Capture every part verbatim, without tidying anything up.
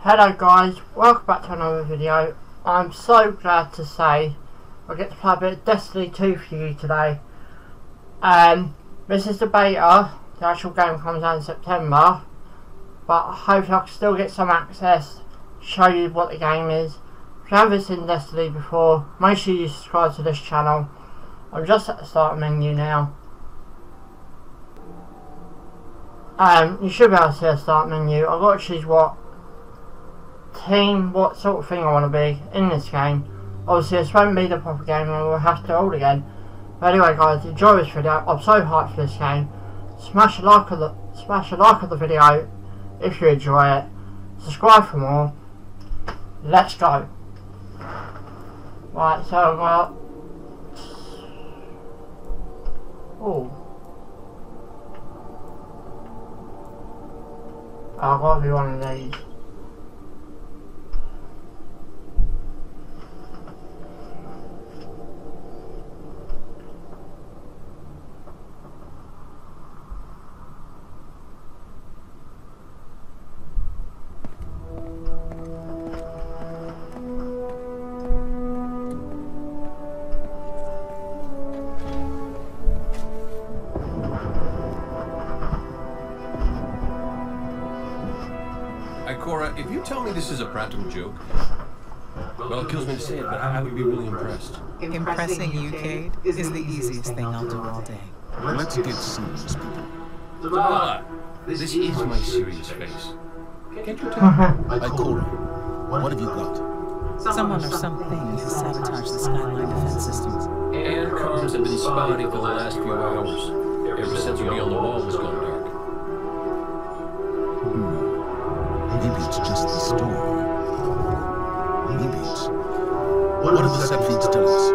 Hello guys, welcome back to another video. I'm so glad to say I get to play a bit of Destiny two for you today. Um, this is the beta, the actual game comes out in September, but hopefully I can still get some access, show you what the game is. If you haven't seen Destiny before, make sure you subscribe to this channel. I'm just at the start menu now. Um, you should be able to see a start menu. I've got to choose what team, what sort of thing I want to be in this game. Obviously this won't be the proper game and we'll have to hold again. But anyway guys, enjoy this video. I'm so hyped for this game. Smash a like of the smash a like of the video if you enjoy it. Subscribe for more. Let's go. Right, so I've got oh I've got to be one of these. Ikora, if you tell me this is a practical joke, well, it kills me to say it, but I would be really impressed. Impressing you, Cade, is the easiest thing I'll do all day. Let's get serious, people. Zavala, this is my serious face. Can't you tell? Ikora, what have you got? Someone or something has sabotaged the Skyline defense systems. And comms have been spotty for the last few hours, ever since we on the wall was gone dark. Maybe it's just the storm. Maybe it's... What do the set feeds tell us?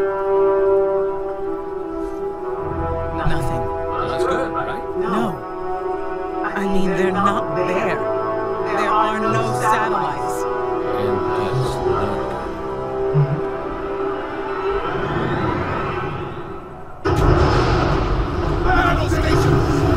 Nothing. Well, that's good, right? No. I mean, they're not there. There are no satellites. And that's not Battle station!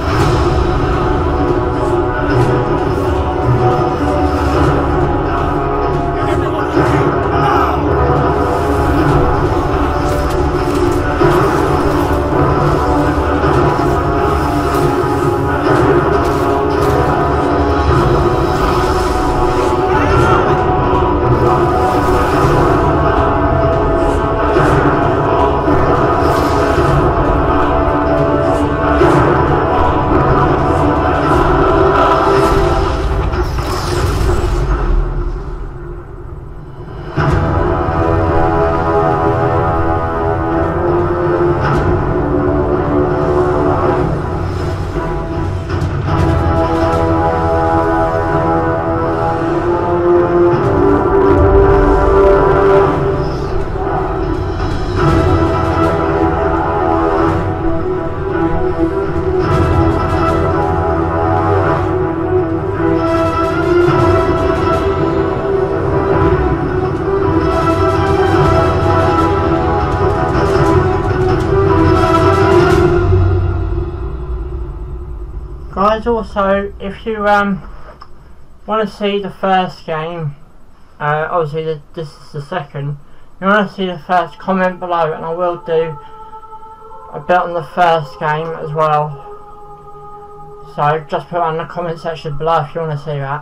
Guys, also, if you um want to see the first game, uh, obviously the, this is the second, you want to see the first, comment below and I will do a bit on the first game as well. So just put it in the comment section below if you want to see that.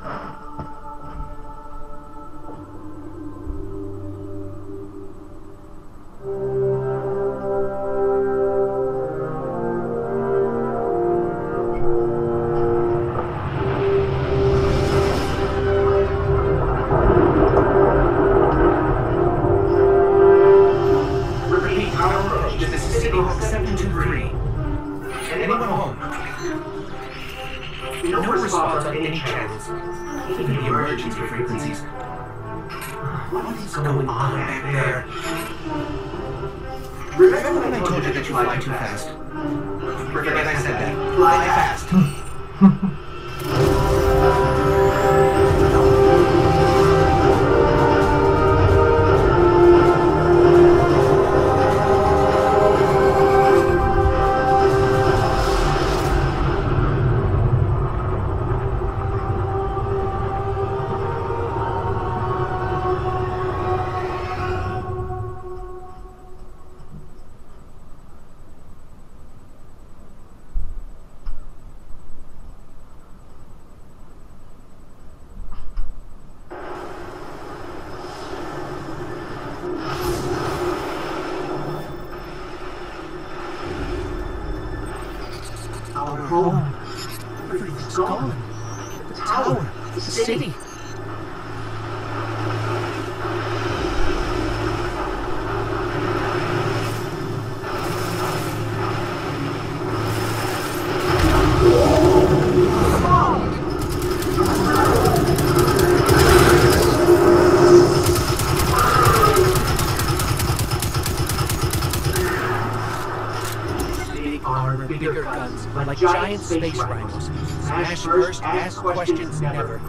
Anyone home? No response on any channels, even the emergency frequencies. What is going on back there? Remember when I told you that you fly too fast? Forget I said that. Fly fast. gone. The tower, the city. Bigger guns, like giant space rhinos. Smash first, ask questions never.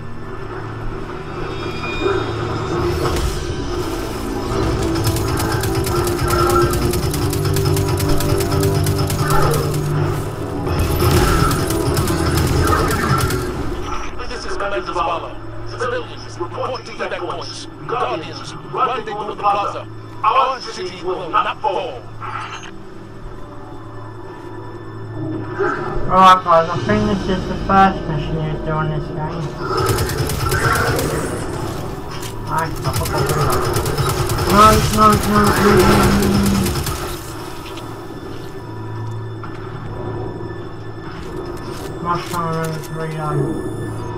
This is Commander Zavala. Civilians, report to evac points. Guardians, rendezvous at the plaza. Our city will not fall. Alright guys, I think this is the first mission you do on this game. I forgot to do that. No, no, no, no, no. Must try to reload.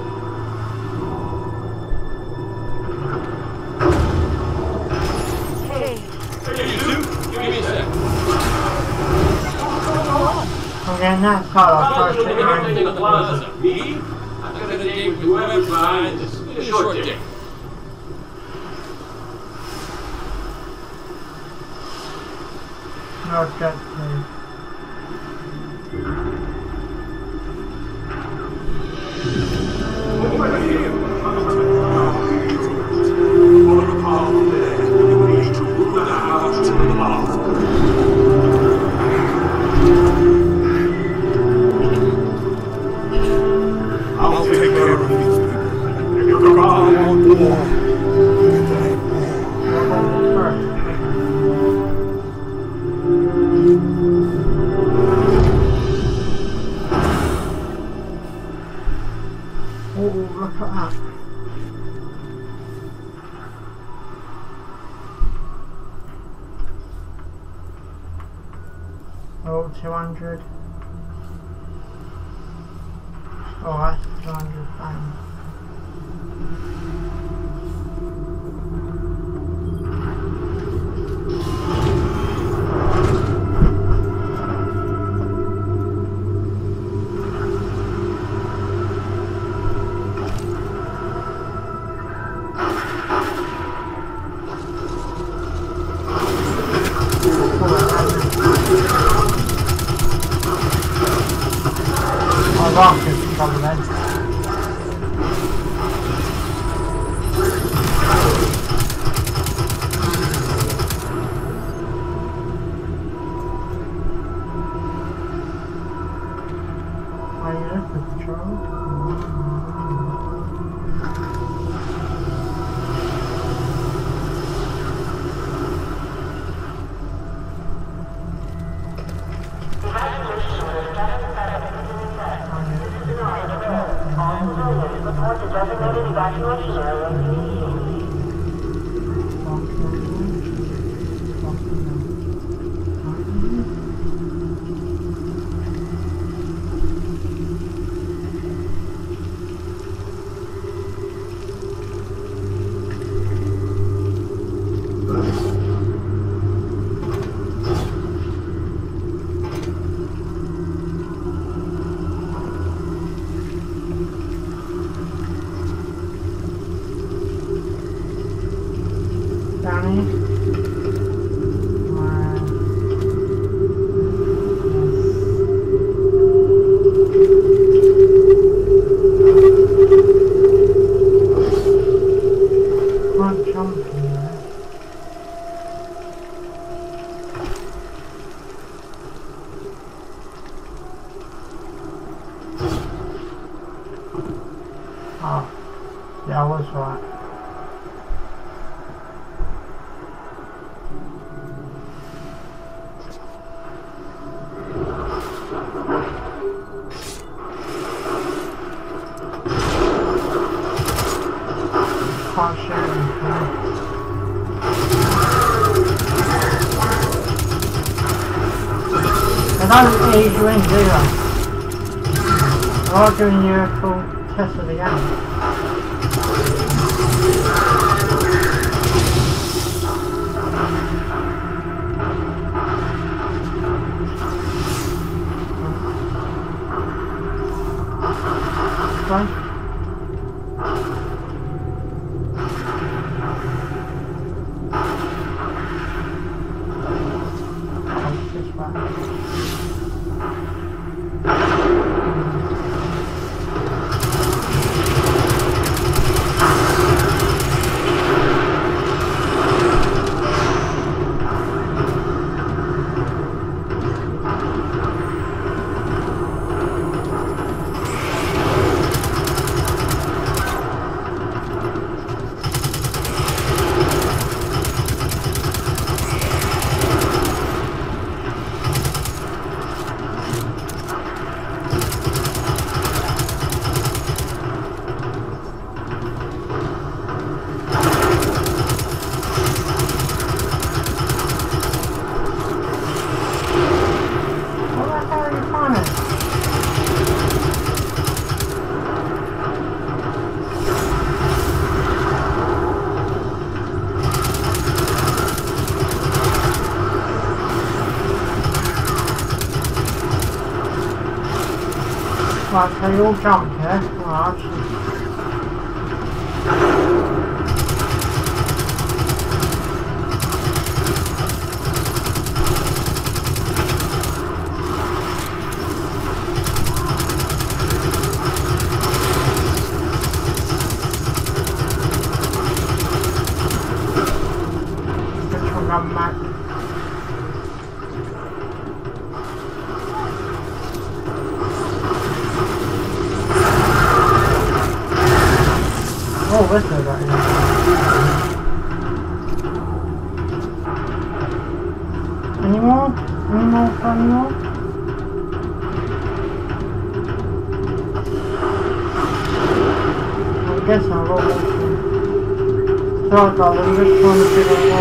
Hey, you two? Give me a sec. I'm getting that cut off. I'll do everything on the plaza. Me? I'm gonna date with whoever's behind this. It's a short date. No jet, please. I'll take care of these people. You're on war. Oh, look at that. Oh, two hundred. Oh, that's two hundred pounds. I lost this trouble then. Are you there for patrol? Oh, yeah, I was right. Can't shoot him. They don't ease you in, do they? I'm doing you a full test of the game. Right. Right, so you all jumped here. Right. This one got back. Oh, where's that right now? Any more? Any more for any more? I guess I'll roll this one. Sorry, guys, I'm just trying to figure out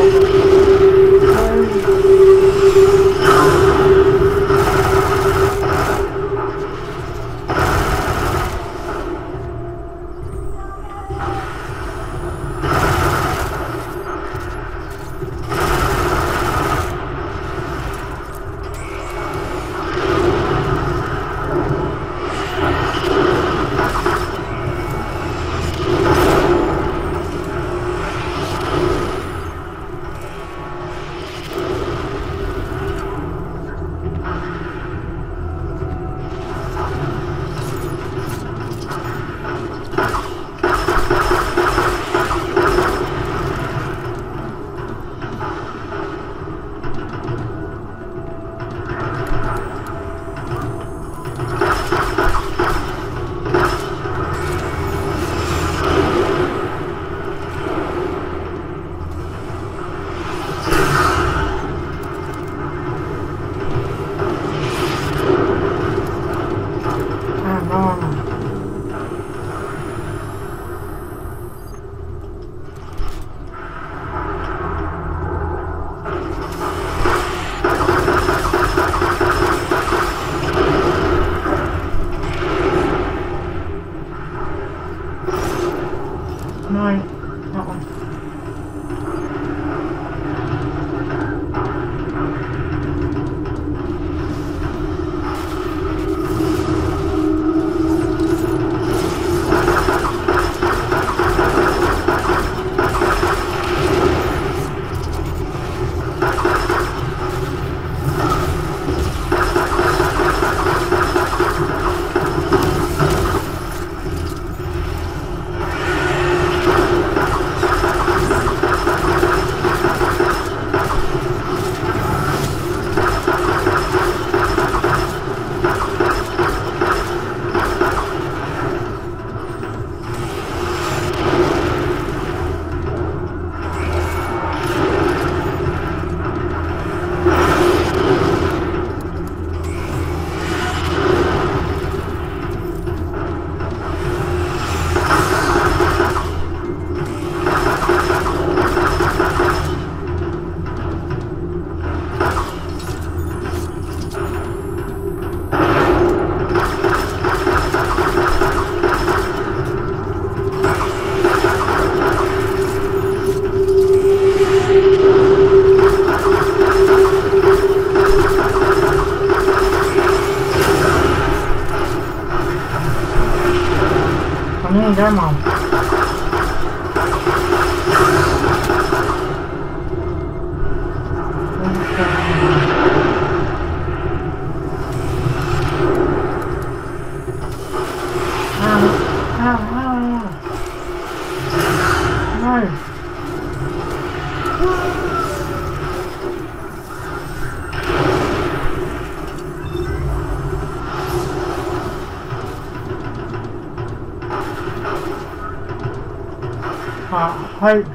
No, that one. I need ammo. Ow, ow, ow. No. Uh, hopefully.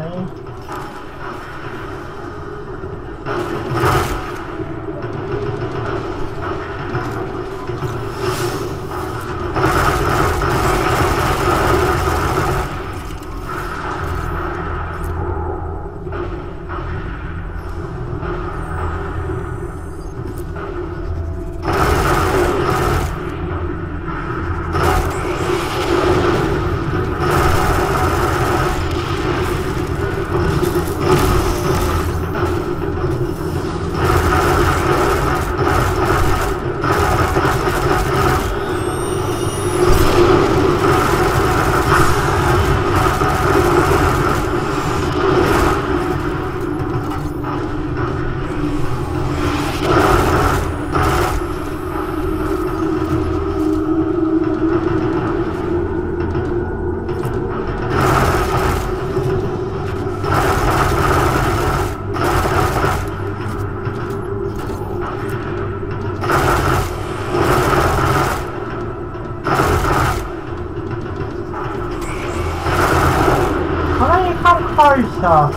Closer.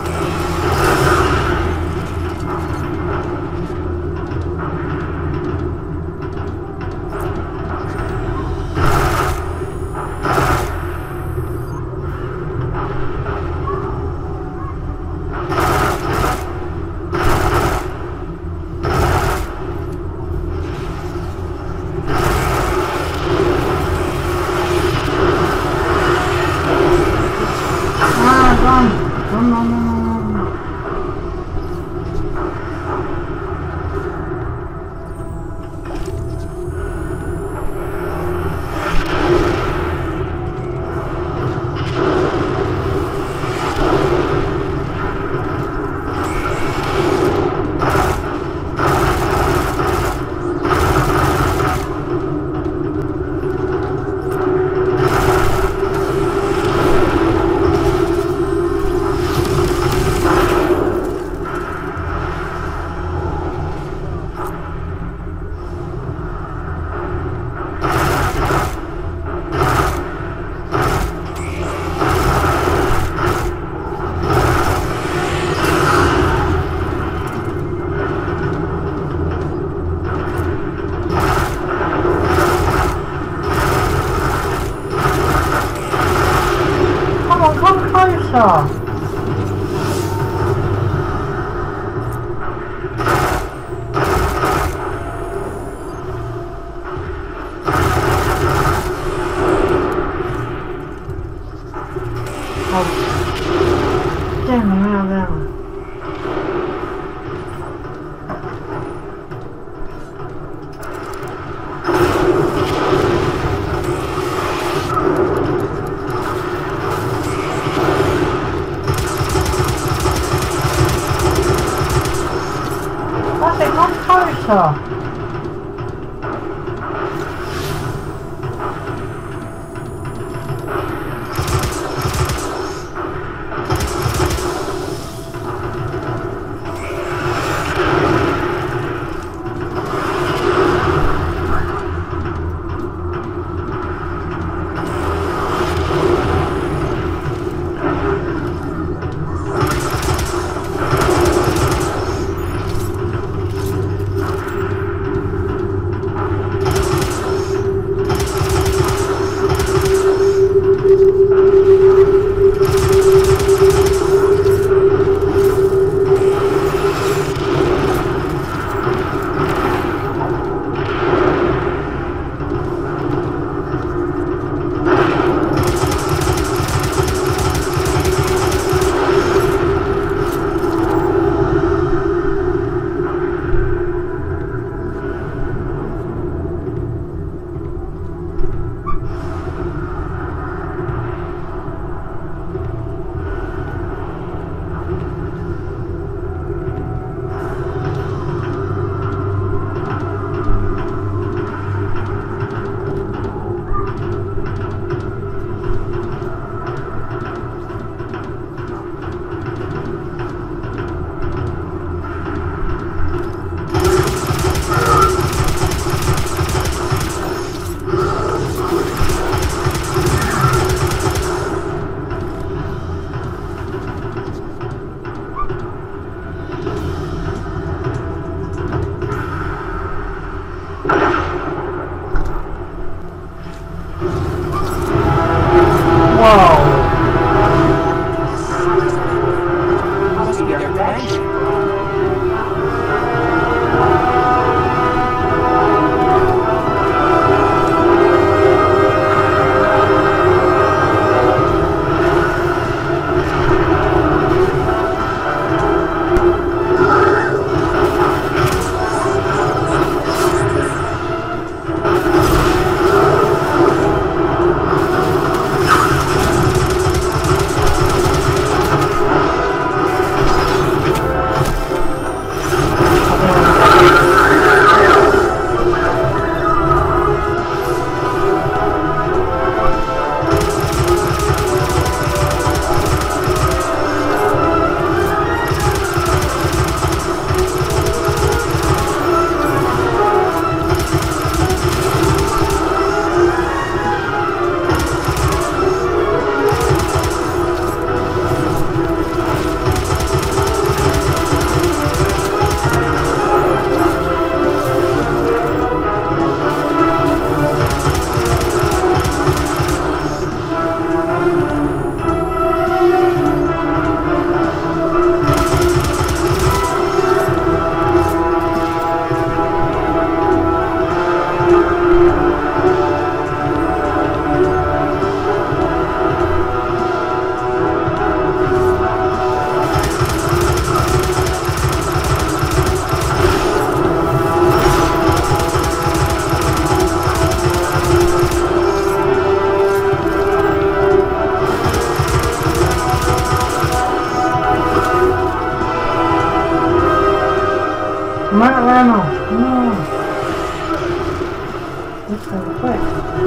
ammo. No. This goes quick.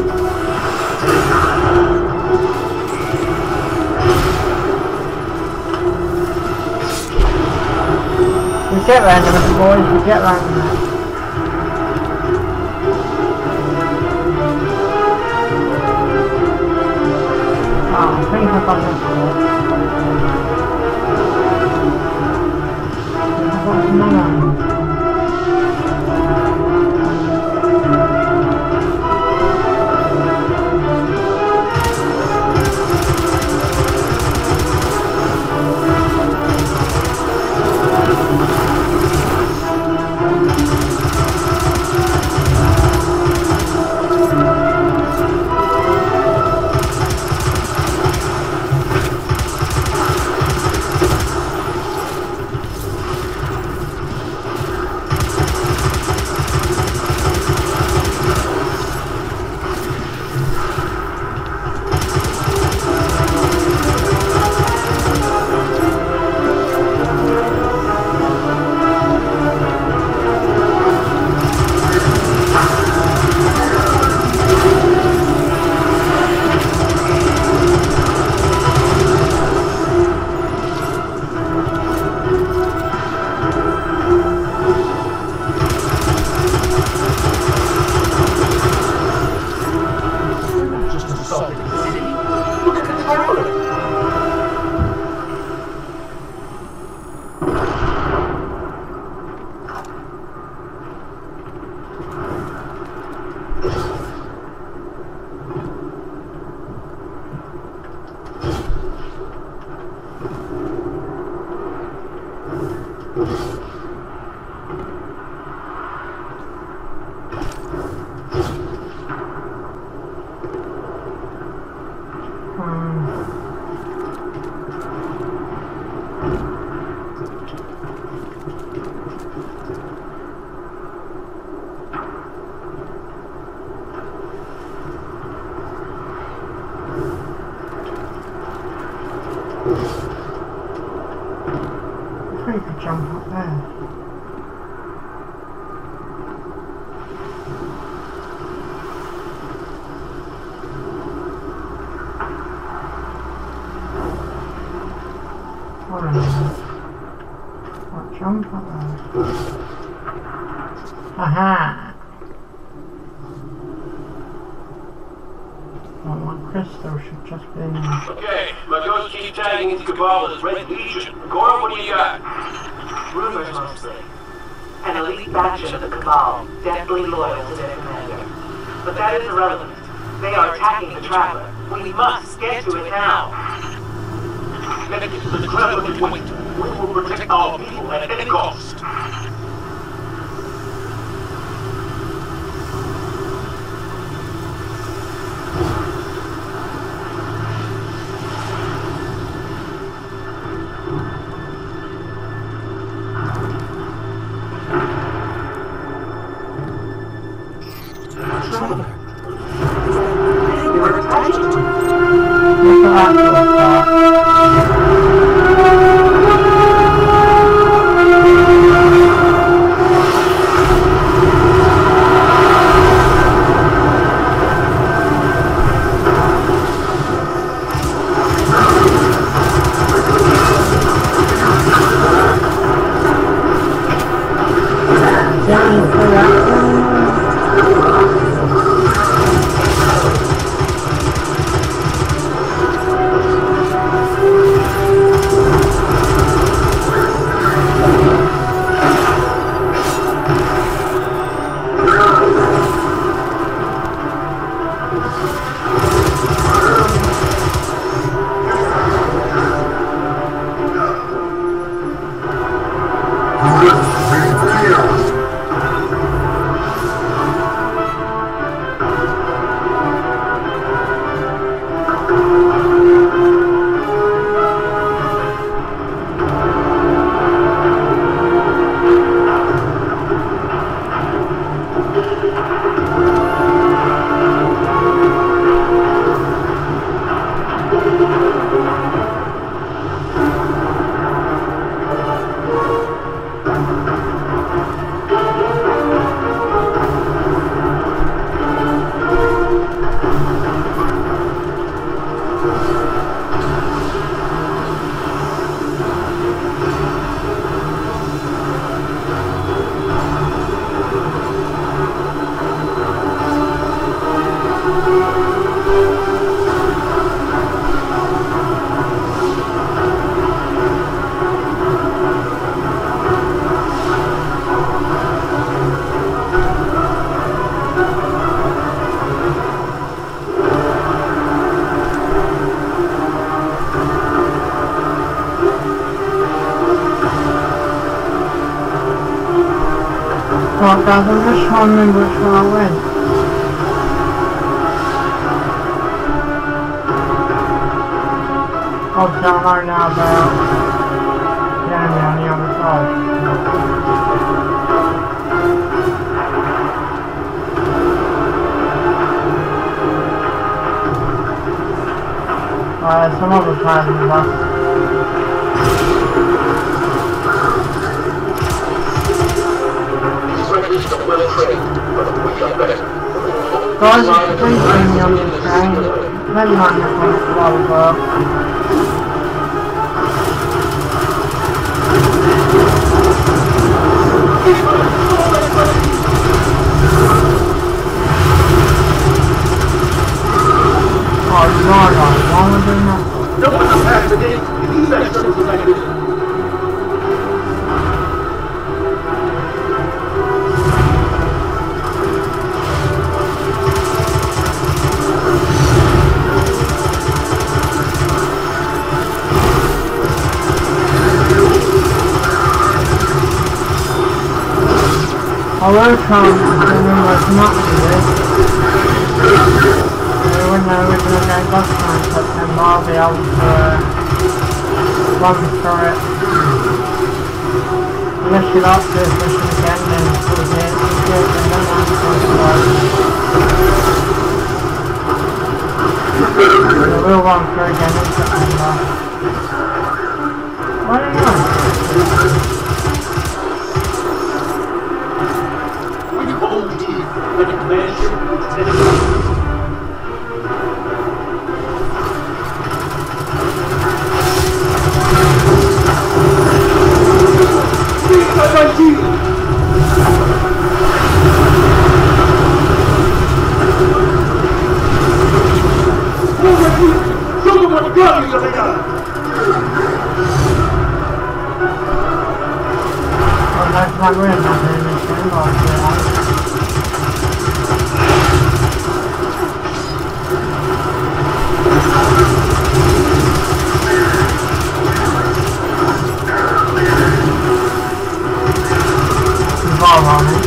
We get random, boys. We get random. Oh, I think I've got this one. I've got another one. I could jump up there. What jump up there? Aha! Well, my crystal should just be... Okay, my ghosts keep tagging into Cabal as Red Legion. Gordon, what do you got? Rumors mostly. An elite faction of the Cabal, deathly loyal to their commander. But that is irrelevant. They are attacking the Traveler. We must get to it now. Let it get to the Traveler and wait. We will protect our people at any cost. Right guys, I'm just trying to remember which one I went. Obviously I know now about the enemy on the other side. Uh, some other players in the bus. Guys, please join me on this train. Maybe not this one, but I will work. Oh, no, no, why am I doing that? No one has passed the gate. These extras are like this. I will try and remember as much of this. When the original game does come in September, I'll be able to uh, run through it. Unless you like to do this mission again, then sort of it, do it, and then I'm going to go. So we'll run through again in September. I don't know. Like a command ship, instead of show them what gun you got! Oh, that's not really nothing in this game, but Evolve on it.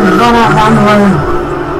run out down the road.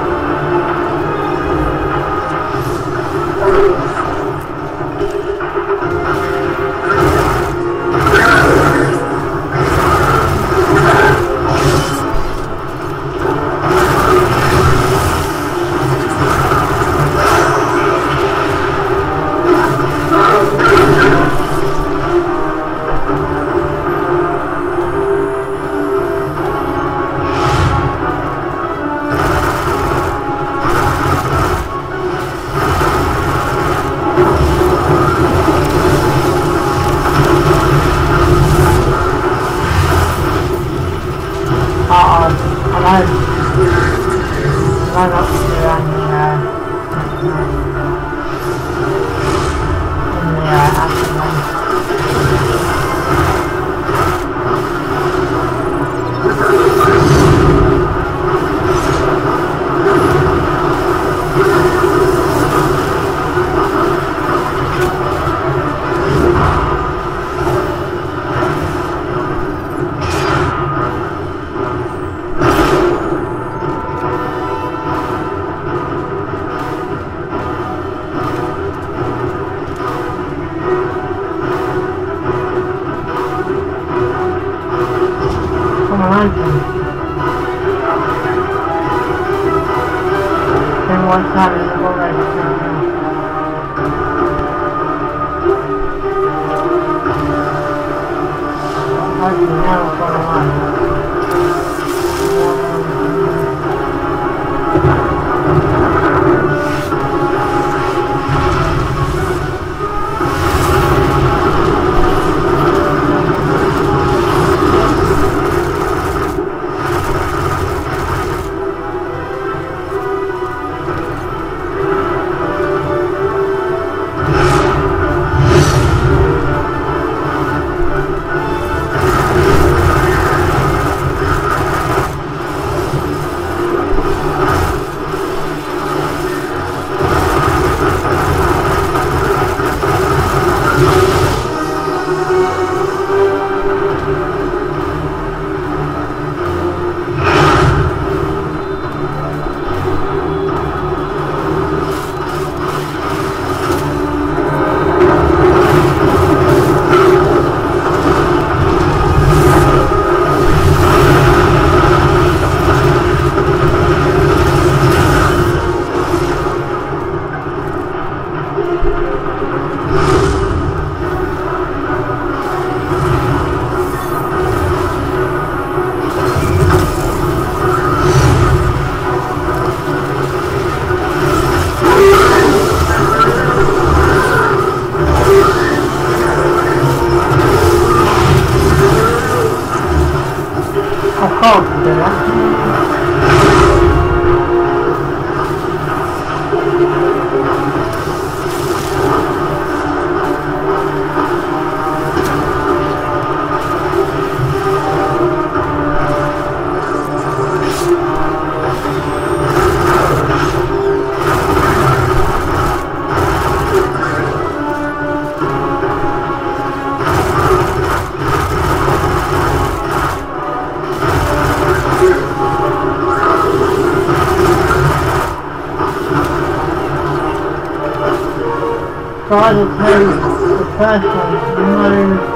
Try to take the first one, no.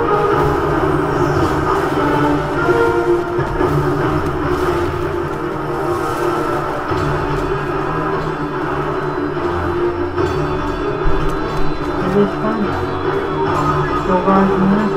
Is this fun? Still guys in there?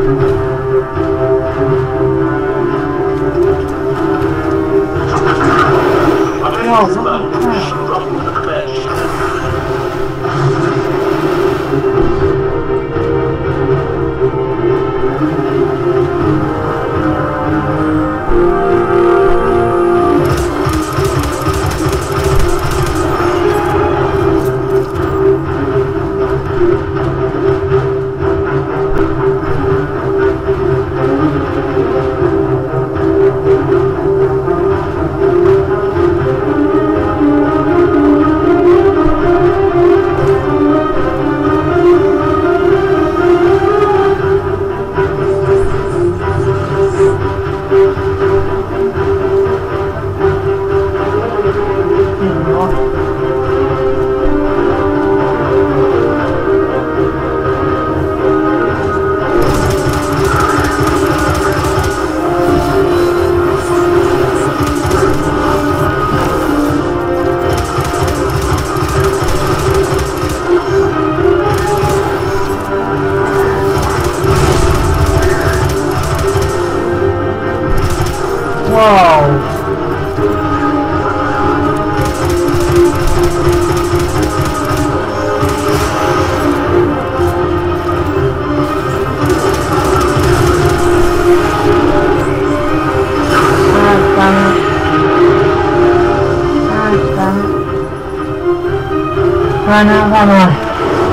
Run out, run out.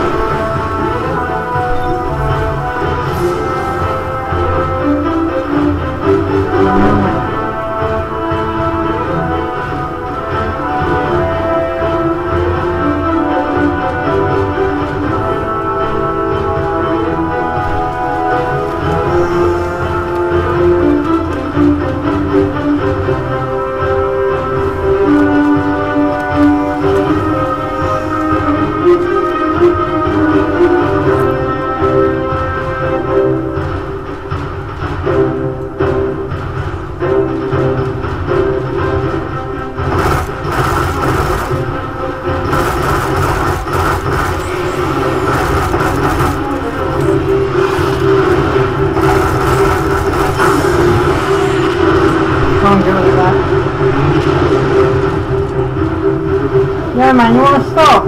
Yeah, man, you wanna stop?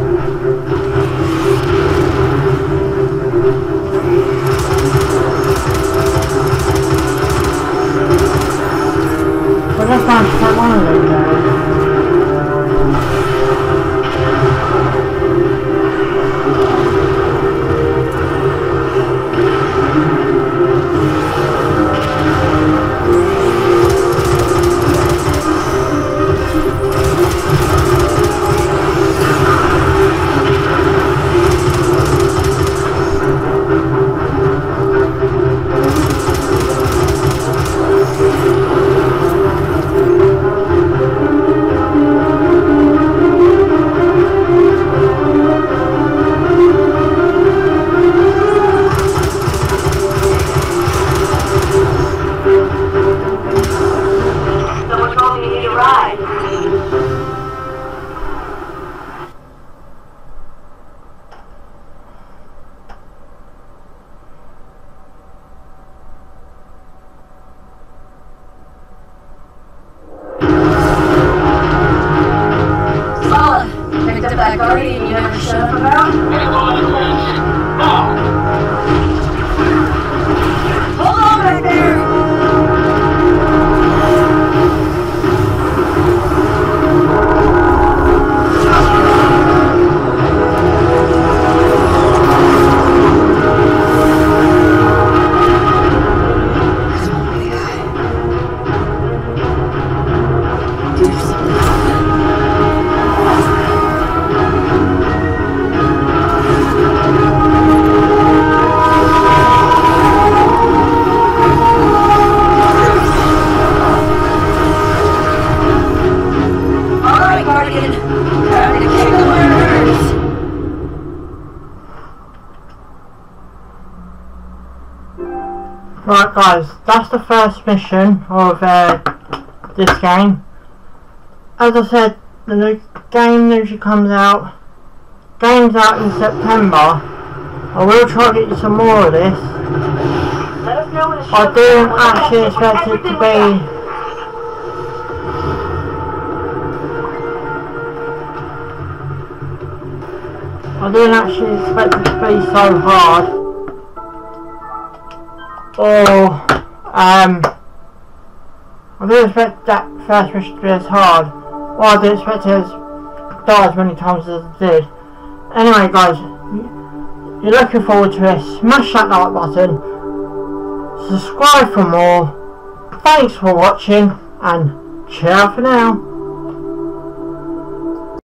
But that's not quite one of those guys. That guardian you never shut up about? Hold on back there! Right guys, that's the first mission of uh, this game. As I said, the new game usually comes out, game's out in September. I will try to get you some more of this. I didn't actually expect it to be. I didn't actually expect it to be so hard. Or, um, I didn't expect that first mission to be as hard. Or I didn't expect it to die as many times as it did. Anyway guys, you're looking forward to it, smash that like button, subscribe for more, thanks for watching, and ciao for now.